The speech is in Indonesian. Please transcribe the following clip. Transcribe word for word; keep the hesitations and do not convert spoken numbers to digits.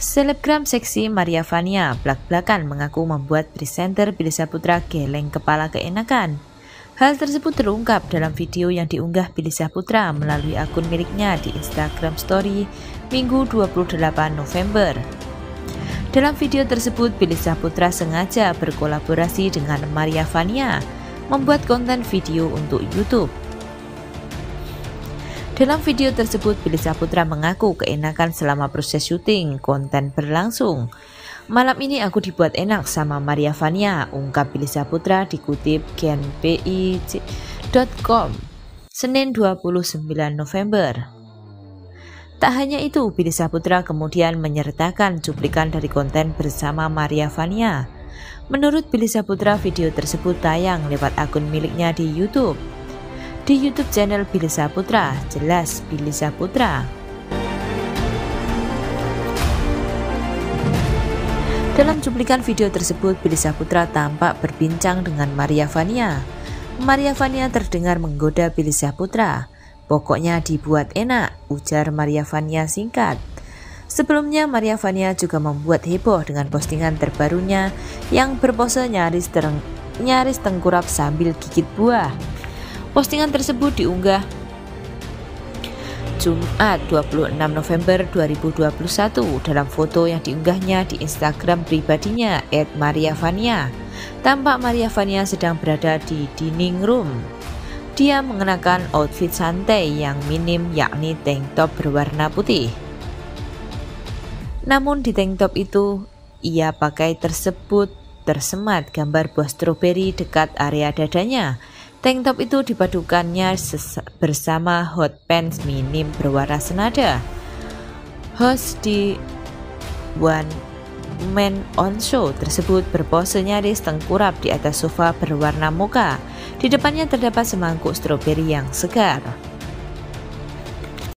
Selebgram seksi Maria Vania blak-blakan mengaku membuat presenter Billy Syahputra geleng kepala keenakan. Hal tersebut terungkap dalam video yang diunggah Billy Syahputra melalui akun miliknya di Instagram Story Minggu dua puluh delapan November. Dalam video tersebut, Billy Syahputra sengaja berkolaborasi dengan Maria Vania membuat konten video untuk YouTube. Dalam video tersebut, Billy Syahputra mengaku keenakan selama proses syuting konten berlangsung. "Malam ini aku dibuat enak sama Maria Vania," ungkap Billy Syahputra dikutip gen p i dot com Senin dua puluh sembilan November. Tak hanya itu, Billy Syahputra kemudian menyertakan cuplikan dari konten bersama Maria Vania. Menurut Billy Syahputra, video tersebut tayang lewat akun miliknya di YouTube. Di YouTube channel Billy Syahputra, jelas Billy Syahputra. Dalam cuplikan video tersebut, Billy Syahputra tampak berbincang dengan Maria Vania. Maria Vania terdengar menggoda Billy Syahputra. "Pokoknya dibuat enak," ujar Maria Vania singkat. Sebelumnya, Maria Vania juga membuat heboh dengan postingan terbarunya yang berpose nyaris, tereng, nyaris tengkurap sambil gigit buah. Postingan tersebut diunggah Jumat dua puluh enam November dua ribu dua puluh satu. Dalam foto yang diunggahnya di Instagram pribadinya et maria vania, tampak Maria Vania sedang berada di dining room. Dia mengenakan outfit santai yang minim, yakni tank top berwarna putih. Namun di tank top itu ia pakai tersebut tersemat gambar buah stroberi dekat area dadanya. Tank top itu dipadukannya bersama hot pants minim berwarna senada. Host di One Man On Show tersebut berpose nyaris tengkurap di atas sofa berwarna mocha. Di depannya terdapat semangkuk stroberi yang segar.